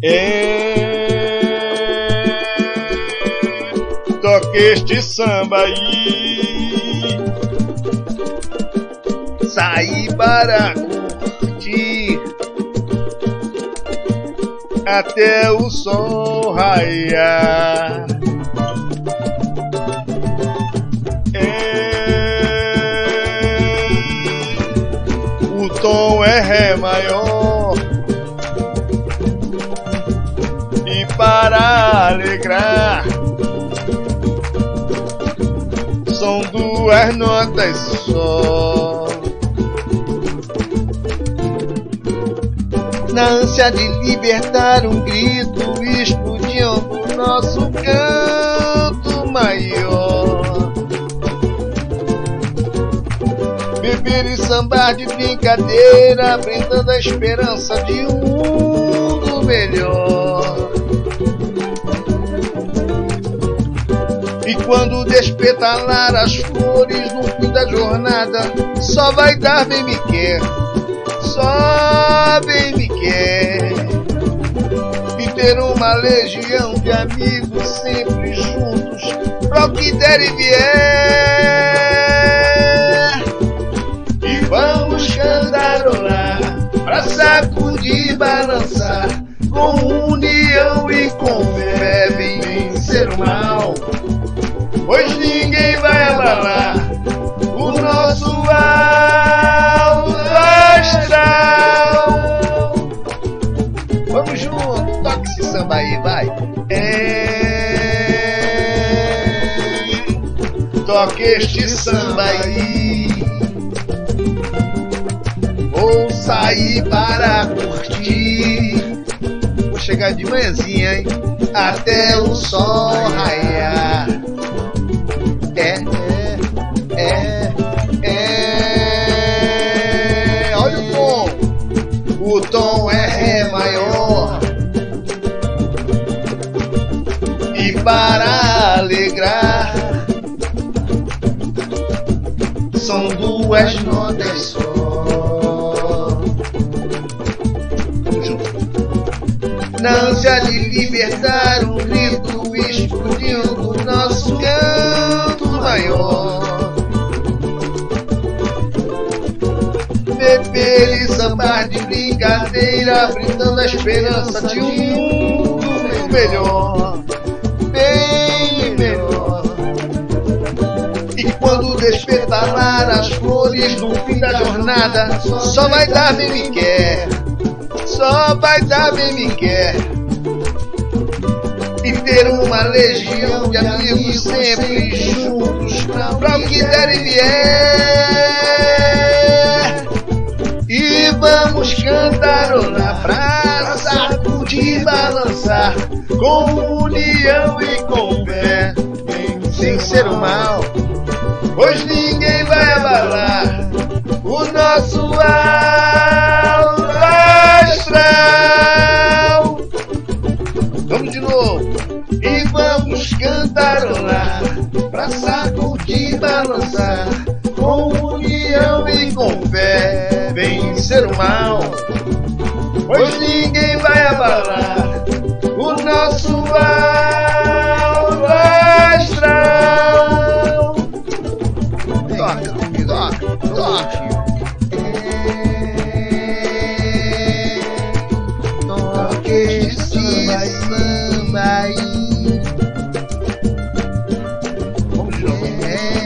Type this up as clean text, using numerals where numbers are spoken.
Toque este samba aí, saí para curtir até o sol raiar. O tom é ré maior e para alegrar são duas notas só. Na ânsia de libertar um grito explodiu no nosso canto maior. Beber e sambar de brincadeira, brindando a esperança de um mundo melhor. E quando despetalar as flores no fim da jornada, só vai dar bem me quer, só bem me quer. E ter uma legião de amigos sempre juntos, pra o que der e vier. E vamos cantarolar, pra sacudir, balançar, com união e com fé vencer o mal. Pois ninguém vai abalar o nosso alto astral. Vamos junto, toque esse samba aí, vai. Toque este samba aí, vou sair para curtir. Vou chegar de manhãzinha, hein, até o sol raiar. Olha o tom é ré maior e para alegrar são duas notas só. Na ânsia de libertar um grito explodindo no nosso canto maior. Beber e sambar de brincadeira, brindando a esperança de um mundo melhor, bem melhor. E quando despetalar as flores no fim da jornada, só vai dar bem me quer, só vai dar bem me quer. E ter uma legião de amigos sempre juntos, pra o que der e vier. E vamos cantarolar, pra sacudir, balançar, com união e com fé, sem ser o mal. Pois ninguém vai abalar o nosso alto astral. Vamos de novo. E vamos cantarolar, pra sacudir, balançar, com união e com fé, vencer o mal. Pois ninguém vai abalar o nosso alto astral. Toca, toca, toca. Toque este samba aí. Vamos jogar.